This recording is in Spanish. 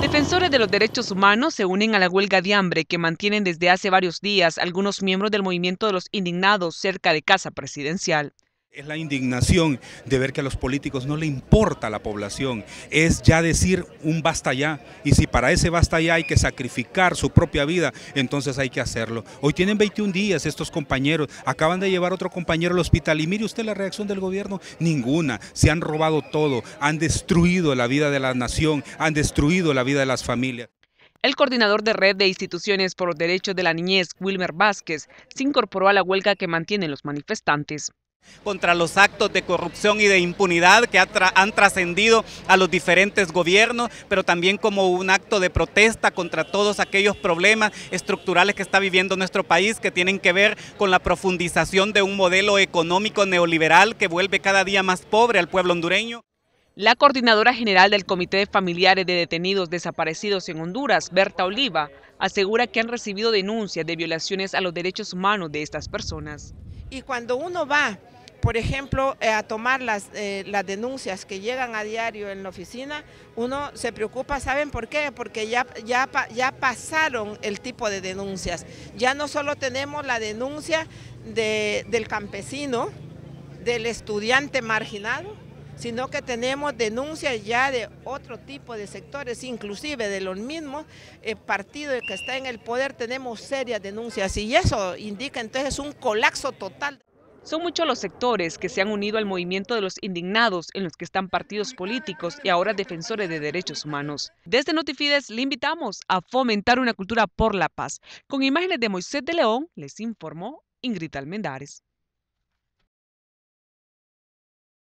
Defensores de los derechos humanos se unen a la huelga de hambre que mantienen desde hace varios días algunos miembros del movimiento de los indignados cerca de Casa Presidencial. Es la indignación de ver que a los políticos no le importa la población, es ya decir un basta ya, y si para ese basta ya hay que sacrificar su propia vida, entonces hay que hacerlo. Hoy tienen 21 días estos compañeros, acaban de llevar otro compañero al hospital y mire usted la reacción del gobierno, ninguna, se han robado todo, han destruido la vida de la nación, han destruido la vida de las familias. El coordinador de Red de Instituciones por los Derechos de la Niñez, Wilmer Vázquez, se incorporó a la huelga que mantienen los manifestantes. Contra los actos de corrupción y de impunidad que han trascendido a los diferentes gobiernos, pero también como un acto de protesta contra todos aquellos problemas estructurales que está viviendo nuestro país, que tienen que ver con la profundización de un modelo económico neoliberal que vuelve cada día más pobre al pueblo hondureño. La coordinadora general del Comité de Familiares de Detenidos Desaparecidos en Honduras, Berta Oliva, asegura que han recibido denuncias de violaciones a los derechos humanos de estas personas. Y cuando uno va, por ejemplo, a tomar las denuncias que llegan a diario en la oficina, uno se preocupa, ¿saben por qué? Porque ya pasaron el tipo de denuncias. Ya no solo tenemos la denuncia del campesino, del estudiante marginado, sino que tenemos denuncias ya de otro tipo de sectores, inclusive de los mismos partidos que está en el poder, tenemos serias denuncias y eso indica entonces un colapso total. Son muchos los sectores que se han unido al movimiento de los indignados, en los que están partidos políticos y ahora defensores de derechos humanos. Desde Notifides le invitamos a fomentar una cultura por la paz. Con imágenes de Moisés de León, les informó Ingrid Almendares.